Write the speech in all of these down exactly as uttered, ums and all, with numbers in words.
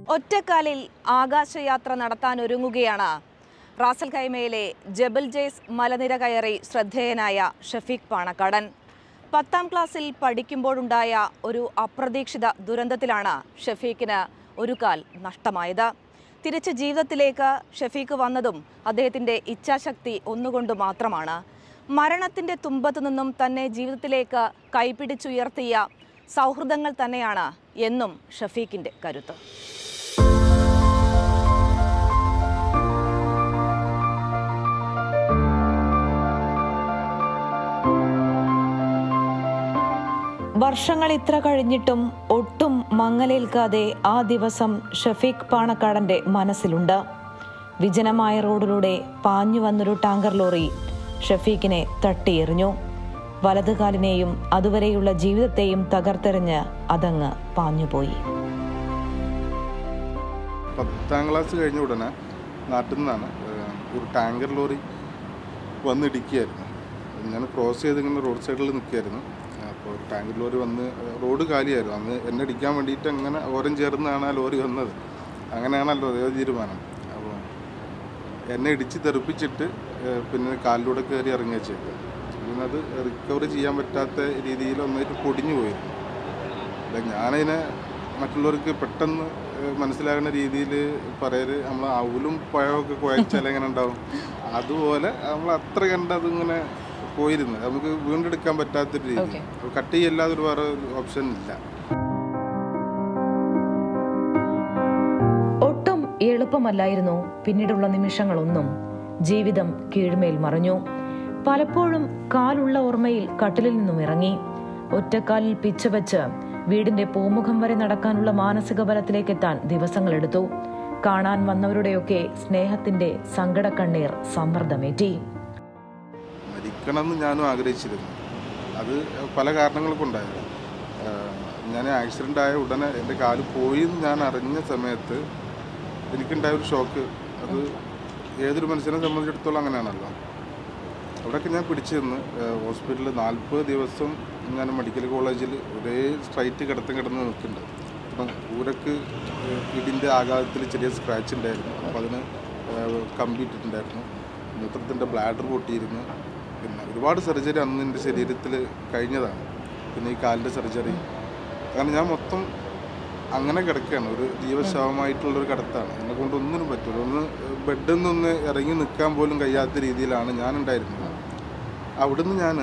ഒറ്റക്കാലിൽ ആകാശയാത്ര നടത്താനൊരുങ്ങുകയാണ് Ras al ഖൈമയിലെ ജബൽ ജയ്സ് മലനിര കയറി ശ്രദ്ധേയനായ ഷഫീഖ് പാണക്കാടൻ. പത്താം ക്ലാസ്സിൽ പഠിക്കുമ്പോഴുണ്ടായ ഒരു അപ്രതീക്ഷിത ദുരന്തത്തിലാണ് ഷഫീഖിന് ഒരു കാൽ നഷ്ടമായത്. തിരിച്ച് ജീവിതത്തിലേക്ക് ഷഫീഖ് വന്നതും അദ്ദേഹത്തിൻ്റെ ഇച്ഛാശക്തി ഒന്നുകൊണ്ട് മാത്രമാണ്. മരണത്തിൻ്റെ തുമ്പത്തു നിന്നും തന്നെ ജീവിതത്തിലേക്ക് കൈപിടിച്ചുയർത്തിയ സൗഹൃദങ്ങൾ തന്നെയാണ് എന്നും ഷഫീഖിൻ്റെ കരുത്ത്. വർഷങ്ങൾ ഇത്ര കഴിഞ്ഞിട്ടും ഒട്ടും മങ്ങലേൽക്കാതെ ആ ദിവസം ഷഫീഖ് പാണക്കാടന്റെ മനസ്സിലുണ്ട്. വിജനമായ റോഡിലൂടെ പാഞ്ഞു വന്നൊരു ടാങ്കർ ലോറി ഷഫീഖിനെ തട്ടിയെറിഞ്ഞു. വലതുകാലിനെയും അതുവരെയുള്ള ജീവിതത്തെയും തകർത്തെറിഞ്ഞ് അതങ്ങ് പാഞ്ഞുപോയി. പത്താം ക്ലാസ് കഴിഞ്ഞ ഉടനെ നാട്ടിൽ നിന്നാണ് ഒരു ടാങ്കർ ലോറി വന്നിടിക്കുകയായിരുന്നു. ഞാൻ ക്രോസ് ചെയ്തിങ്ങനെ റോഡ് സൈഡിൽ നിൽക്കുകയായിരുന്നു. അപ്പോൾ ടാങ്കർ ലോറി വന്ന് റോഡ് കാലിയായിരുന്നു. അന്ന് എന്നെ ഇടിക്കാൻ വേണ്ടിയിട്ട് അങ്ങനെ ഓരം ചേർന്നാണ് ആ ലോറി വന്നത്. അങ്ങനെയാണല്ലോ അതേ തീരുമാനം. അപ്പോൾ എന്നെ ഇടിച്ച് തെറിപ്പിച്ചിട്ട് പിന്നെ കാലിലൂടെ കയറി ഇറങ്ങുക ചെയ്തത്. പിന്നെ അത് റിക്കവർ ചെയ്യാൻ പറ്റാത്ത രീതിയിൽ ഒന്നായിട്ട് പൊടിഞ്ഞു പോയിരുന്നു. അല്ല ഞാനതിനെ മറ്റുള്ളവർക്ക് പെട്ടെന്ന് മനസ്സിലാകുന്ന രീതിയിൽ പറയൽ നമ്മൾ അവലും പഴമൊക്കെ കുഴച്ചാൽ എങ്ങനെ ഉണ്ടാവും, അതുപോലെ നമ്മൾ അത്ര കണ്ടത് ഇങ്ങനെ പോയിരുന്നു. നമുക്ക് വീണ്ടെടുക്കാൻ പറ്റാത്തൊരു രീതി. കട്ട് ചെയ്യല്ലാതെ ഒരു വേറെ ഓപ്ഷൻ ഇല്ല. ഒട്ടും എളുപ്പമല്ലായിരുന്നു പിന്നീടുള്ള നിമിഷങ്ങളൊന്നും. ജീവിതം കീഴ്മേൽ മറിഞ്ഞു. പലപ്പോഴും കാലുള്ള ഓർമ്മയിൽ കട്ടിലിൽ നിന്നും ഇറങ്ങി. ഒറ്റക്കാലിൽ പിച്ചുവെച്ച് വീടിന്റെ പൂമുഖം വരെ നടക്കാനുള്ള മാനസിക ബലത്തിലേക്ക് എത്താൻ ദിവസങ്ങളെടുത്തു. കാണാൻ വന്നവരുടെയൊക്കെ സ്നേഹത്തിന്റെ സങ്കടക്കണ്ണീർ സമ്മർദ്ദമേറ്റി. മരിക്കണമെന്ന് ഞാനും ആഗ്രഹിച്ചിരുന്നു. അത് പല കാരണങ്ങൾ കൊണ്ടായിരുന്നു. ഞാൻ ആക്സിഡൻ്റ് ആയ ഉടനെ എൻ്റെ കാല് പോയി എന്ന് ഞാൻ അറിഞ്ഞ സമയത്ത് എനിക്കുണ്ടായ ഒരു ഷോക്ക്, അത് ഏതൊരു മനുഷ്യനെ സംബന്ധിച്ചിടത്തോളം അങ്ങനെയാണല്ലോ. അവിടെയൊക്കെ ഞാൻ പിടിച്ചു നിന്ന് ഹോസ്പിറ്റലിൽ നാൽപ്പത് ദിവസം ഞാൻ മെഡിക്കൽ കോളേജിൽ ഒരേ സ്ട്രൈറ്റ് കിടത്തും കിടന്ന് നിൽക്കുന്നുണ്ട്. അപ്പം ഊരക്ക് ഇടിൻ്റെ ആഘാതത്തിൽ ചെറിയ സ്ക്രാച്ച് ഉണ്ടായിരുന്നു. അപ്പോൾ അതിന് കമ്പി ഇട്ടിട്ടുണ്ടായിരുന്നു. മൂത്രത്തിൻ്റെ ബ്ലാഡർ പൊട്ടിയിരുന്നു. പിന്നെ ഒരുപാട് സർജറി അന്ന് എൻ്റെ ശരീരത്തിൽ കഴിഞ്ഞതാണ്. പിന്നെ ഈ കാലിൻ്റെ സർജറി, കാരണം ഞാൻ മൊത്തം അങ്ങനെ കിടക്കുകയാണ്. ഒരു ജീവശവമായിട്ടുള്ളൊരു കിടത്താണ്. എന്നെ കൊണ്ട് ഒന്നിനും പറ്റില്ല. ഒന്ന് ബെഡിൽ നിന്നൊന്ന് ഇറങ്ങി നിൽക്കാൻ പോലും കഴിയാത്ത രീതിയിലാണ് ഞാൻ ഉണ്ടായിരുന്നത്. അവിടുന്ന് ഞാൻ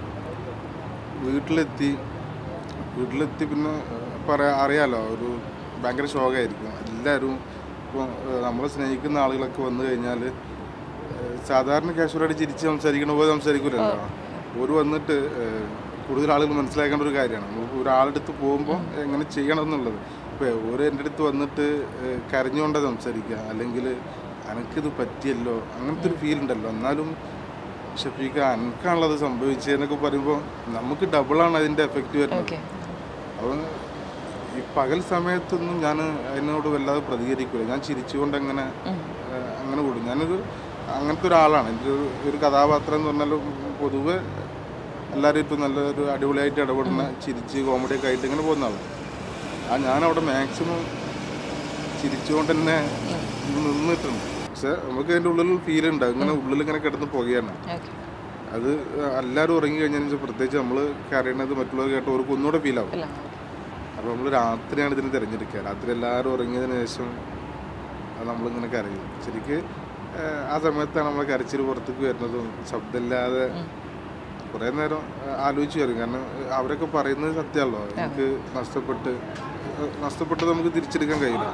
വീട്ടിലെത്തി വീട്ടിലെത്തി പിന്നെ പറയാ അറിയാമല്ലോ, ഒരു ഭയങ്കര ഷോക്കായിരിക്കും. എല്ലാവരും ഇപ്പോൾ നമ്മളെ സ്നേഹിക്കുന്ന ആളുകളൊക്കെ വന്നു കഴിഞ്ഞാൽ സാധാരണ കാഷ്വലായിട്ട് ചിരിച്ച് സംസാരിക്കണ പോലെ സംസാരിക്കില്ലല്ലോ. ഒരു വന്നിട്ട് കൂടുതൽ ആളുകൾ മനസ്സിലാക്കേണ്ട ഒരു കാര്യമാണ്. നമുക്ക് ഒരാളുടെ അടുത്ത് പോകുമ്പോൾ എങ്ങനെ ചെയ്യണം എന്നുള്ളത്. ഇപ്പോൾ ഒരു എൻ്റെ അടുത്ത് വന്നിട്ട് കരഞ്ഞുകൊണ്ടാണ് സംസാരിക്കുക, അല്ലെങ്കിൽ എനിക്കിത് പറ്റിയല്ലോ അങ്ങനത്തെ ഒരു ഫീൽ ഉണ്ടല്ലോ. എന്നാലും ഷഫീഖ് എനിക്കാണുള്ളത് സംഭവിച്ചതെന്നൊക്കെ പറയുമ്പോൾ നമുക്ക് ഡബിളാണ് അതിൻ്റെ എഫക്റ്റ് വരുന്നത്. അപ്പോൾ ഈ പകൽ സമയത്തൊന്നും ഞാൻ അതിനോട് വല്ലാതെ പ്രതികരിക്കില്ല. ഞാൻ ചിരിച്ചുകൊണ്ട് അങ്ങനെ അങ്ങനെ കൂടും. ഞാനൊരു അങ്ങനത്തെ ഒരാളാണ്. എൻ്റെ ഒരു കഥാപാത്രം എന്ന് പറഞ്ഞാൽ പൊതുവെ എല്ലാവരും ഇപ്പം നല്ലൊരു അടിപൊളിയായിട്ട് ഇടപെടുന്ന, ചിരിച്ച് കോമഡിയൊക്കെ ആയിട്ട് ഇങ്ങനെ പോകുന്ന ആളാണ്. ആ ഞാനവിടെ മാക്സിമം ചിരിച്ചുകൊണ്ട് തന്നെ നിന്നിട്ടുണ്ട്. പക്ഷെ നമുക്ക് അതിൻ്റെ ഉള്ളിൽ ഫീൽ ഉണ്ട്, ഇങ്ങനെ ഉള്ളിൽ ഇങ്ങനെ കിടന്ന് പോകുകയാണ്. അത് എല്ലാവരും ഉറങ്ങി കഴിഞ്ഞതിന് ശേഷം പ്രത്യേകിച്ച് നമ്മൾ കരയണത് മറ്റുള്ളവർ കേട്ട് അവർക്ക് ഒന്നുകൂടെ ഫീൽ ആവും. അപ്പോൾ നമ്മൾ രാത്രിയാണ് ഇതിന് തിരഞ്ഞെടുക്കുക. രാത്രി എല്ലാവരും ഉറങ്ങിയതിന് ശേഷം നമ്മളിങ്ങനെ കരയും. ശരിക്ക് ആ സമയത്താണ് നമ്മളെ കരച്ചിൽ പുറത്തേക്ക് വരുന്നതും ശബ്ദമില്ലാതെ കുറേ നേരം ആലോചിച്ച് വരും. കാരണം അവരൊക്കെ പറയുന്നത് സത്യമാണല്ലോ. എനിക്ക് നഷ്ടപ്പെട്ട് നഷ്ടപ്പെട്ടത് നമുക്ക് തിരിച്ചെടുക്കാൻ കഴിയില്ല.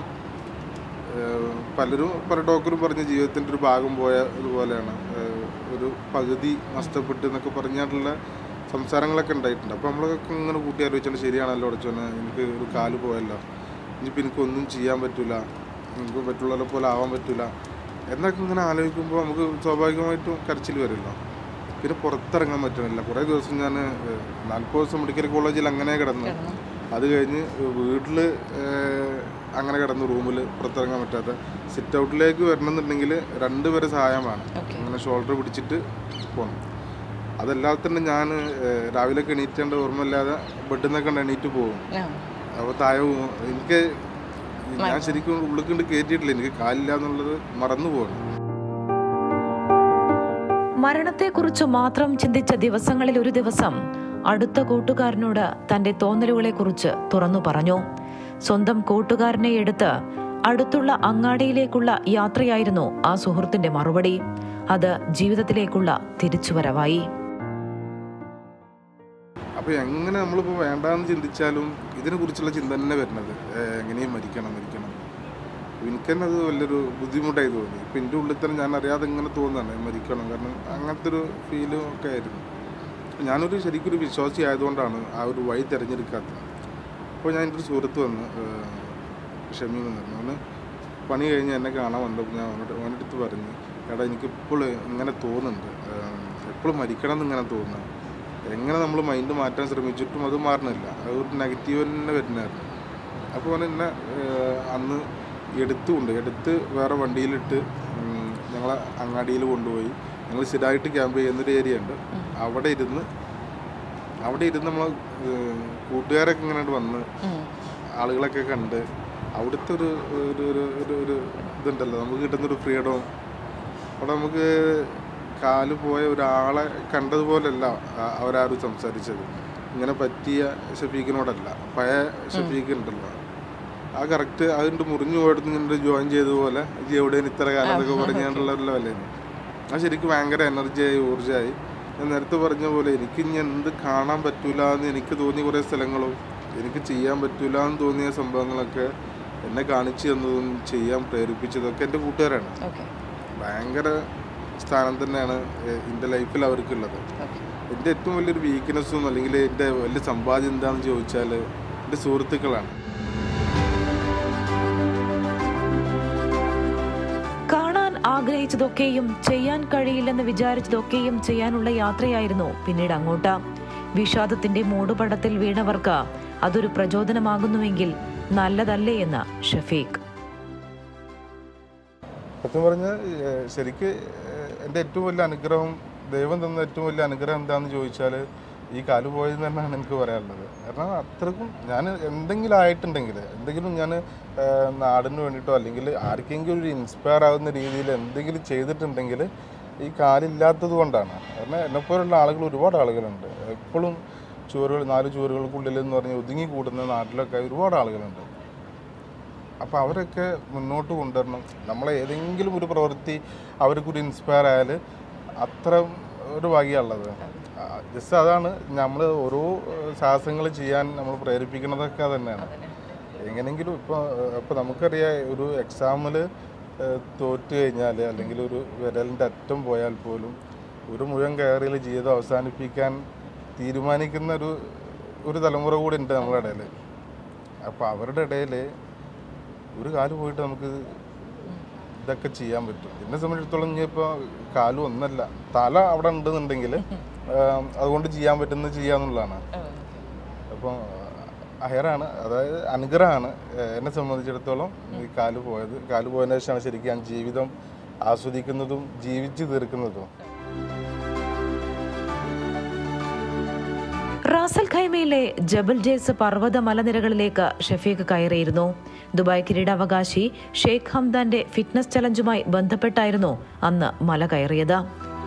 പലരും പല ഡോക്ടറും പറഞ്ഞ ജീവിതത്തിൻ്റെ ഒരു ഭാഗം പോയ ഇതുപോലെയാണ്, ഒരു പകുതി നഷ്ടപ്പെട്ട് എന്നൊക്കെ പറഞ്ഞിട്ടുള്ള സംസാരങ്ങളൊക്കെ ഉണ്ടായിട്ടുണ്ട്. അപ്പോൾ നമ്മളൊക്കെ ഇങ്ങനെ കൂട്ടി ആലോചിച്ചാൽ ശരിയാണല്ലോ, അടച്ചോനെ എനിക്ക് ഒരു കാല് പോയല്ലോ, ഇനിയിപ്പോൾ എനിക്കൊന്നും ചെയ്യാൻ പറ്റില്ല, എനിക്ക് മറ്റുള്ളവരെ പോലെ ആവാൻ പറ്റില്ല എന്നൊക്കെ ഇങ്ങനെ ആലോചിക്കുമ്പോൾ നമുക്ക് സ്വാഭാവികമായിട്ടും കരച്ചിൽ വരുമല്ലോ. പിന്നെ പുറത്തിറങ്ങാൻ പറ്റണില്ല. കുറേ ദിവസം ഞാൻ നാൽപ്പത് ദിവസം മെഡിക്കൽ കോളേജിൽ അങ്ങനെ കിടന്നു. അത് കഴിഞ്ഞ് വീട്ടിൽ അങ്ങനെ കിടന്നു, റൂമിൽ പുറത്തിറങ്ങാൻ പറ്റാത്ത. സിറ്റ് ഔട്ടിലേക്ക് വരണമെന്നുണ്ടെങ്കിൽ രണ്ടുപേരെ സഹായം വേണം. അങ്ങനെ ഷോൾഡർ പിടിച്ചിട്ട് പോകണം. അതല്ലാതെ തന്നെ ഞാൻ രാവിലെ എണീറ്റേണ്ട ഓർമ്മയില്ലാതെ ബെഡിൽ നിന്നൊക്കെ എണീറ്റ് പോകും. അപ്പോൾ താഴെ എനിക്ക് ഞാൻ ശരിക്കും ഉള്ളിൽ കൊണ്ട് കയറ്റിയിട്ടില്ല, എനിക്ക് കാലില്ല എന്നുള്ളത് മറന്നു പോകണം. മരണത്തെക്കുറിച്ച് മാത്രം ചിന്തിച്ച ദിവസങ്ങളിൽ ഒരു ദിവസം അടുത്ത കൂട്ടുകാരനോട് തന്റെ തോന്നലുകളെ കുറിച്ച് തുറന്നു പറഞ്ഞു. സ്വന്തം കൂട്ടുകാരനെ എടുത്ത് അടുത്തുള്ള അങ്ങാടിയിലേക്കുള്ള യാത്രയായിരുന്നു ആ സുഹൃത്തിന്റെ മറുപടി. അത് ജീവിതത്തിലേക്കുള്ള തിരിച്ചുവരവായി. അപ്പോൾ എങ്ങനെ നമ്മളിപ്പോൾ വേണ്ടാന്ന് ചിന്തിച്ചാലും ഇതിനെ കുറിച്ചുള്ള ചിന്ത തന്നെ വരുന്നത് എങ്ങനെയും മരിക്കണം മരിക്കണം. എനിക്ക് തന്നെ അത് വലിയൊരു ബുദ്ധിമുട്ടായി തോന്നി. ഇപ്പം എൻ്റെ ഉള്ളിൽ തന്നെ ഞാൻ അറിയാതെ ഇങ്ങനെ തോന്നുകയാണ് മരിക്കണം, കാരണം അങ്ങനത്തെ ഒരു ഫീലും ഒക്കെ ആയിരുന്നു. ഞാനൊരു ശരിക്കൊരു വിശ്വാസി ആയതുകൊണ്ടാണ് ആ ഒരു വഴി തിരഞ്ഞെടുക്കാത്തത്. അപ്പോൾ ഞാൻ എൻ്റെ ഒരു സുഹൃത്ത് വന്ന് ഷമീം എന്ന് പറഞ്ഞു, അവന് പണി കഴിഞ്ഞ് എന്നെ കാണാൻ വന്നപ്പോൾ ഞാൻ അവനോട് അവനടുത്ത് പറഞ്ഞു, എടാ എനിക്കിപ്പോൾ ഇങ്ങനെ തോന്നുന്നുണ്ട്, എപ്പോഴും മരിക്കണം എന്നിങ്ങനെ തോന്നുന്നു. എങ്ങനെ നമ്മൾ മൈൻഡ് മാറ്റാൻ ശ്രമിച്ചിട്ടും അത് മാറണില്ല, അത് ഒരു നെഗറ്റീവ് തന്നെ വരുന്നതായിരുന്നു. അപ്പോൾ അവൻ എന്നെ അന്ന് എടുത്തുകൊണ്ട് എടുത്ത് വേറെ വണ്ടിയിലിട്ട് ഞങ്ങളെ അങ്ങാടിയിൽ കൊണ്ടുപോയി. ഞങ്ങൾ സ്ഥിരമായിട്ട് ക്യാമ്പ് ചെയ്യുന്നൊരു ഏരിയ ഉണ്ട്, അവിടെ ഇരുന്ന് അവിടെ ഇരുന്ന് നമ്മൾ കൂട്ടുകാരൊക്കെ ഇങ്ങനെ വന്ന് ആളുകളൊക്കെ കണ്ട് അവിടുത്തെ ഒരു ഒരു ഒരു ഇതുണ്ടല്ലോ നമുക്ക് കിട്ടുന്നൊരു ഫ്രീഡം. അവിടെ നമുക്ക് കാല് പോയ ഒരാളെ കണ്ടതുപോലല്ല അവരാരും സംസാരിച്ചത്. ഇങ്ങനെ പറ്റിയ ഷഫീഖിനോടല്ല, പഴയ ഷഫീഖ് ഉണ്ടല്ലോ ആ കറക്റ്റ് അതിൻ്റെ മുറിഞ്ഞു പോയിട്ട് ഇങ്ങനെ ജോയിൻ ചെയ്തതുപോലെ എവിടെയും ഇത്ര കാലം എന്നൊക്കെ പറഞ്ഞുകൊണ്ടുള്ള വിലയാണ്. അത് ശരിക്കും ഭയങ്കര എനർജിയായി ഊർജ്ജമായി. ഞാൻ നേരത്തെ പറഞ്ഞ പോലെ എനിക്ക് ഇനി എന്ത് കാണാൻ പറ്റൂല എന്ന് എനിക്ക് തോന്നിയ കുറേ സ്ഥലങ്ങളും എനിക്ക് ചെയ്യാൻ പറ്റൂല എന്ന് തോന്നിയ സംഭവങ്ങളൊക്കെ എന്നെ കാണിച്ചു തന്നതും ചെയ്യാൻ പ്രേരിപ്പിച്ചതൊക്കെ എൻ്റെ കൂട്ടുകാരാണ്. ഭയങ്കര സ്ഥാനം തന്നെയാണ് എൻ്റെ ലൈഫിൽ അവർക്കുള്ളത്. എൻ്റെ ഏറ്റവും വലിയൊരു വീക്ക്നെസ്സും അല്ലെങ്കിൽ എൻ്റെ വലിയ സമ്പാദ്യം എന്താണെന്ന് ചോദിച്ചാൽ എൻ്റെ സുഹൃത്തുക്കളാണ്. കാണാൻ ആഗ്രഹിച്ചതൊക്കെയും ചെയ്യാൻ കഴിയില്ലെന്ന് വിചാരിച്ചതൊക്കെയും ചെയ്യാനുള്ള യാത്രയായിരുന്നു പിന്നീട് അങ്ങോട്ട്. വിഷാദത്തിന്റെ മൂടുപടത്തിൽ വീണവർക്ക് അതൊരു പ്രചോദനമാകുന്നുവെങ്കിൽ നല്ലതല്ലേ എന്ന് ഷഫീഖ്. സത്യം പറഞ്ഞാൽ ശരിക്ക് എൻ്റെ ഏറ്റവും വലിയ അനുഗ്രഹം, ദൈവം തന്ന ഏറ്റവും വലിയ അനുഗ്രഹം എന്താണെന്ന് ചോദിച്ചാൽ ഈ കാല് പോയതെന്ന് തന്നെയാണ് എനിക്ക് പറയാനുള്ളത്. കാരണം അത്രക്കും ഞാൻ എന്തെങ്കിലും ആയിട്ടുണ്ടെങ്കിൽ, എന്തെങ്കിലും ഞാൻ നാടിന് വേണ്ടിയിട്ടോ അല്ലെങ്കിൽ ആർക്കെങ്കിലും ഒരു ഇൻസ്പയർ ആകുന്ന രീതിയിൽ എന്തെങ്കിലും ചെയ്തിട്ടുണ്ടെങ്കിൽ ഈ കാലില്ലാത്തത് കൊണ്ടാണ്. കാരണം എന്നെപ്പോലുള്ള ആളുകൾ ഒരുപാട് ആളുകളുണ്ട്. എപ്പോഴും ചുവരുകൾ നാല് ചുവരുകൾക്കുള്ളിൽ എന്ന് പറഞ്ഞ് ഒതുങ്ങി കൂടുന്ന നാട്ടിലൊക്കെ ഒരുപാട് ആളുകളുണ്ട്. അപ്പോൾ അവരൊക്കെ മുന്നോട്ട് കൊണ്ടുവരണം. നമ്മളെ ഏതെങ്കിലും ഒരു പ്രവൃത്തി അവർക്കൊരു ഇൻസ്പയർ ആയാൽ അത്ര ഒരു ഭാഗ്യമുള്ളത്. ജസ്റ്റ് അതാണ് നമ്മൾ ഓരോ സാഹസങ്ങൾ ചെയ്യാൻ നമ്മൾ പ്രേരിപ്പിക്കുന്നതൊക്കെ തന്നെയാണ്. എങ്ങനെയെങ്കിലും ഇപ്പോൾ ഇപ്പോൾ നമുക്കറിയാം, ഒരു എക്സാമിൽ തോറ്റ് കഴിഞ്ഞാൽ അല്ലെങ്കിൽ ഒരു വിരലിൻ്റെ അറ്റം പോയാൽ പോലും ഒരു മുഴുവൻ കയറിയിൽ ജീവിതം അവസാനിപ്പിക്കാൻ തീരുമാനിക്കുന്ന ഒരു ഒരു തലമുറ കൂടി ഉണ്ട് നമ്മുടെ ഇടയിൽ. അപ്പോൾ അവരുടെ ഇടയിൽ ഒരു കാല് പോയിട്ട് നമുക്ക് ഇതൊക്കെ ചെയ്യാൻ പറ്റും. എന്നെ സംബന്ധിച്ചിടത്തോളം ഇനിയിപ്പോൾ കാലും ഒന്നല്ല, തല അവിടെ ഉണ്ടെന്നുണ്ടെങ്കിൽ അതുകൊണ്ട് ചെയ്യാൻ പറ്റുന്നത് ചെയ്യാന്നുള്ളതാണ്. അപ്പോൾ ഹയറാണ്, അതായത് അനുഗ്രഹമാണ് എന്നെ സംബന്ധിച്ചിടത്തോളം ഈ കാല് പോയത്. കാല് പോയതിനു ശേഷമാണ് ശരിക്കും ഞാൻ ജീവിതം ആസ്വദിക്കുന്നതും ജീവിച്ചു തീർക്കുന്നതും. റാസൽ ഖൈമയിലെ ജബൽ ജേസ് പർവ്വത മലനിരകളിലേക്ക് ഷഫീഖ് കയറിയിരുന്നു. ദുബായ് കിരീടാവകാശി ഷെയ്ഖ് ഹംദാന്റെ ഫിറ്റ്നസ് ചലഞ്ചുമായി ബന്ധപ്പെട്ടായിരുന്നു അന്ന് മല കയറിയത്.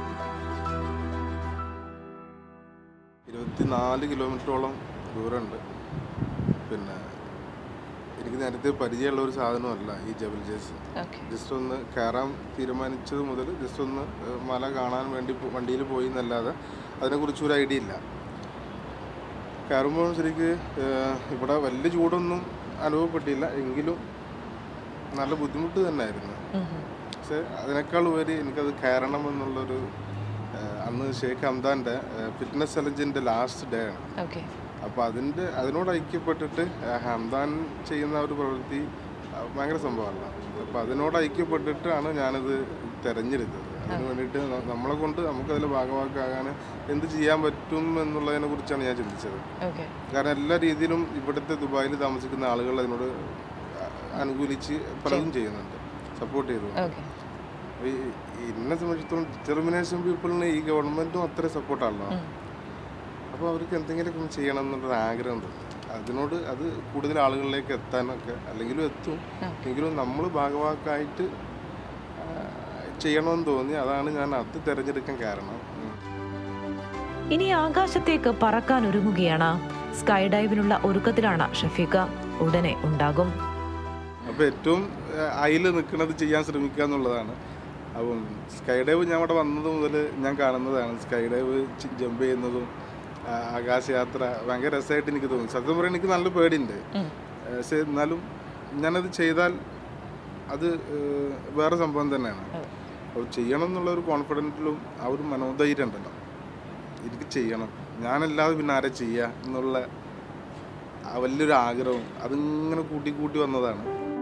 ഇരുപത്തിനാല് കിലോമീറ്ററോളം ദൂരമുണ്ട്. പിന്നെ എനിക്ക് നേരത്തെ പരിചയമുള്ള ഒരു സാധനമല്ല ഈ ജബൽ ജേസ്. ജസ്റ്റ് ഒന്ന് കയറാൻ തീരുമാനിച്ചത് മുതൽ ജസ്റ്റ് ഒന്ന് മല കാണാൻ വേണ്ടി വണ്ടിയിൽ പോയി എന്നല്ലാതെ അതിനെക്കുറിച്ച് ഒരു ഐഡിയ ഇല്ല. കയറുമ്പോൾ ശരിക്ക് ഇവിടെ വലിയ ചൂടൊന്നും അനുഭവപ്പെട്ടില്ല, എങ്കിലും നല്ല ബുദ്ധിമുട്ട് തന്നെയായിരുന്നു. പക്ഷെ അതിനേക്കാൾ ഉപരി എനിക്കത് കയറണം എന്നുള്ളൊരു, അന്ന് ഷെയ്ഖ് ഹംദാൻ്റെ ഫിറ്റ്നസ് ചലഞ്ചിൻ്റെ ലാസ്റ്റ് ഡേ ആണ്. അപ്പോൾ അതിൻ്റെ അതിനോട് ഐക്യപ്പെട്ടിട്ട് ഹംദാൻ ചെയ്യുന്ന ഒരു പ്രവൃത്തി ഭയങ്കര സംഭവമല്ല. അപ്പോൾ അതിനോട് ഐക്യപ്പെട്ടിട്ടാണ് ഞാനത് തിരഞ്ഞെടുത്തത്. അതിന് വേണ്ടിയിട്ട് നമ്മളെ കൊണ്ട് നമുക്കതിൽ ഭാഗമാക്കാകാൻ എന്ത് ചെയ്യാൻ പറ്റും എന്നുള്ളതിനെ കുറിച്ചാണ് ഞാൻ ചിന്തിച്ചത്. കാരണം എല്ലാ രീതിയിലും ഇവിടുത്തെ ദുബായിൽ താമസിക്കുന്ന ആളുകൾ അതിനോട് അനുകൂലിച്ച് പലതും ചെയ്യുന്നുണ്ട്, സപ്പോർട്ട് ചെയ്തുകൊണ്ട്. എന്നെ സംബന്ധിച്ചിടത്തോളം ഡിറ്റർമിനേഷൻ പീപ്പിളിന് ഈ ഗവൺമെൻറ്റും അത്ര സപ്പോർട്ടാണല്ലോ. അപ്പോൾ അവർക്ക് എന്തെങ്കിലുമൊക്കെ ചെയ്യണം എന്നുള്ളൊരു ആഗ്രഹം ഉണ്ട്. അതിനോട് അത് കൂടുതൽ ആളുകളിലേക്ക് എത്താനൊക്കെ അല്ലെങ്കിലും എത്തും. എങ്കിലും നമ്മൾ ഭാഗവാക്കായിട്ട് ചെയ്യണമെന്ന് തോന്നി. അതാണ് ഞാൻ അത് തിരഞ്ഞെടുക്കാൻ കാരണം. ഇനി ആകാശത്തേക്ക് പറക്കാൻ ഒരുങ്ങുകയാണ്. സ്കൈ ഡൈവിനുള്ള ഒരുക്കത്തിലാണ് ഷഫീഖ്. ഉടനെ ഉണ്ടാകും. അപ്പോൾ ഏറ്റവും അയിൽ നിൽക്കുന്നത് ചെയ്യാൻ ശ്രമിക്കുക എന്നുള്ളതാണ്. അപ്പം സ്കൈ ഡൈവ് ഞാൻ അവിടെ വന്നത് മുതൽ ഞാൻ കാണുന്നതാണ്. സ്കൈ ഡൈവ് ജമ്പ് ചെയ്യുന്നതും ആകാശയാത്ര ഭയങ്കര രസമായിട്ട് എനിക്ക് തോന്നി. സത്യം പറയാൻ എനിക്ക് നല്ല പേടിയുണ്ട്. പക്ഷേ എന്നാലും ഞാനത് ചെയ്താൽ അത് വേറെ സംഭവം തന്നെയാണ്. അപ്പോൾ ചെയ്യണം എന്നുള്ള ഒരു കോൺഫിഡൻറ്റിലും ആ ഒരു മനോധൈര്യം ഉണ്ടല്ലോ, എനിക്ക് ചെയ്യണം, ഞാനല്ലാതെ പിന്നെ ആരെ ചെയ്യുക എന്നുള്ള വലിയൊരു ആഗ്രഹം അതിങ്ങനെ കൂട്ടി കൂട്ടി വന്നതാണ്.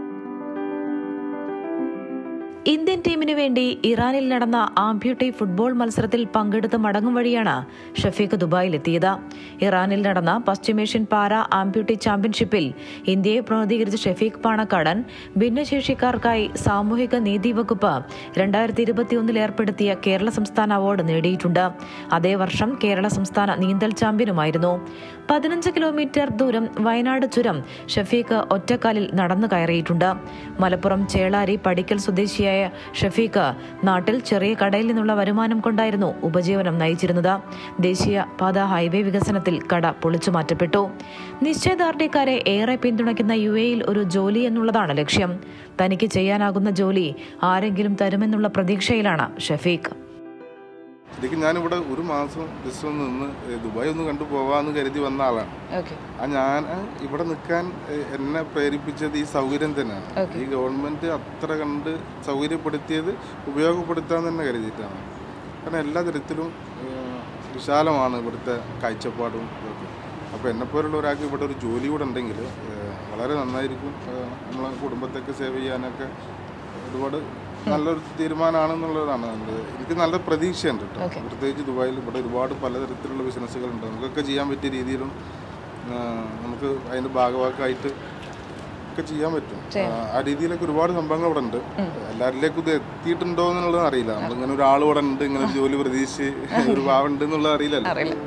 ഇന്ത്യൻ ടീമിനു വേണ്ടി ഇറാനിൽ നടന്ന ആംപ്യൂട്ടി ഫുട്ബോൾ മത്സരത്തിൽ പങ്കെടുത്ത് മടങ്ങും വഴിയാണ് ഷഫീഖ് ദുബായിലെത്തിയത്. ഇറാനിൽ നടന്ന പശ്ചിമേഷ്യൻ പാരാ ആംപ്യൂട്ടി ചാമ്പ്യൻഷിപ്പിൽ ഇന്ത്യയെ പ്രതിനിധീകരിച്ച ഷഫീഖ് പാണക്കാടൻ ഭിന്നശേഷിക്കാർക്കായി സാമൂഹിക നീതി വകുപ്പ് രണ്ടായിരത്തി ഇരുപത്തിയൊന്നിൽ ഏർപ്പെടുത്തിയ കേരള സംസ്ഥാന അവാർഡ് നേടിയിട്ടുണ്ട്. അതേ വർഷം കേരള സംസ്ഥാന നീന്തൽ ചാമ്പ്യനുമായിരുന്നു. പതിനഞ്ച് കിലോമീറ്റർ ദൂരം വയനാട് ചുരം ഷഫീഖ് ഒറ്റക്കാലിൽ നടന്നു കയറിയിട്ടുണ്ട്. മലപ്പുറം ചേളാരി പടിക്കൽ സ്വദേശിയായ ഷഫീഖ് നാട്ടിൽ ചെറിയ കടയിൽ നിന്നുള്ള വരുമാനം കൊണ്ടായിരുന്നു ഉപജീവനം നയിച്ചിരുന്നത്. ദേശീയ പാത ഹൈവേ വികസനത്തിൽ കട പൊളിച്ചു മാറ്റപ്പെട്ടു. നിശ്ചയദാർഢ്യക്കാരെ ഏറെ പിന്തുണയ്ക്കുന്ന യു എയിൽ ഒരു ജോലി എന്നുള്ളതാണ് ലക്ഷ്യം. തനിക്ക് ചെയ്യാനാകുന്ന ജോലി ആരെങ്കിലും തരുമെന്നുള്ള പ്രതീക്ഷയിലാണ് ഷഫീഖ്. ശരിക്കും ഞാനിവിടെ ഒരു മാസം ജസ്റ്റ് ഒന്ന് നിന്ന് ദുബായ് ഒന്ന് കണ്ടു പോവാന്ന് കരുതി വന്ന ആളാണ്. ആ ഞാൻ ഇവിടെ നിൽക്കാൻ എന്നെ പ്രേരിപ്പിച്ചത് ഈ സൗകര്യം തന്നെയാണ്. ഈ ഗവൺമെന്റ് അത്ര കണ്ട് സൗകര്യപ്പെടുത്തിയത് ഉപയോഗപ്പെടുത്താൻ തന്നെ കരുതിയിട്ടാണ്. കാരണം എല്ലാ തരത്തിലും വിശാലമാണ് ഇവിടുത്തെ കാഴ്ചപ്പാടും ഇതൊക്കെ. അപ്പോൾ എന്നെപ്പോലുള്ള ഒരാൾക്ക് ഇവിടെ ഒരു ജോലി കൂടെ ഉണ്ടെങ്കിൽ വളരെ നന്നായിരിക്കും. നമ്മളെ കുടുംബത്തൊക്കെ സേവ് ചെയ്യാനൊക്കെ ഒരുപാട് നല്ലൊരു തീരുമാനമാണെന്നുള്ളതാണ്. എനിക്ക് നല്ല പ്രതീക്ഷയുണ്ട് കേട്ടോ. പ്രത്യേകിച്ച് ദുബായിൽ ഇവിടെ ഒരുപാട് പലതരത്തിലുള്ള ബിസിനസ്സുകളുണ്ട്. നമുക്കൊക്കെ ചെയ്യാൻ പറ്റിയ രീതിയിലും നമുക്ക് അതിൻ്റെ ഭാഗവാക്കായിട്ട് ഒക്കെ ചെയ്യാൻ പറ്റും. ആ രീതിയിലൊക്കെ ഒരുപാട് സംഭവങ്ങൾ ഇവിടെ ഉണ്ട്. എല്ലാവരിലേക്കും ഇത് എത്തിയിട്ടുണ്ടോ എന്നുള്ളത് അറിയില്ല. നമ്മളിങ്ങനെ ഒരാൾ ഇവിടെ ഉണ്ട്, ഇങ്ങനെ ഒരു ജോലി പ്രതീക്ഷിച്ച് ഒരു ഭാവമുണ്ട് എന്നുള്ളത് അറിയില്ലല്ലോ.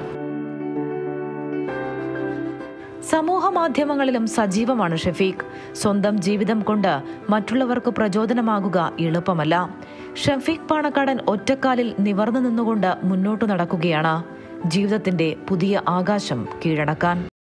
സമൂഹ മാധ്യമങ്ങളിലും സജീവമാണ് ഷഫീഖ്. സ്വന്തം ജീവിതം കൊണ്ട് മറ്റുള്ളവർക്ക് പ്രചോദനമാകുക എളുപ്പമല്ല. ഷഫീഖ് പാണക്കാടൻ ഒറ്റക്കാലിൽ നിവർന്നു നിന്നുകൊണ്ട് മുന്നോട്ടു നടക്കുകയാണ് ജീവിതത്തിന്റെ പുതിയ ആകാശം കീഴടക്കാൻ.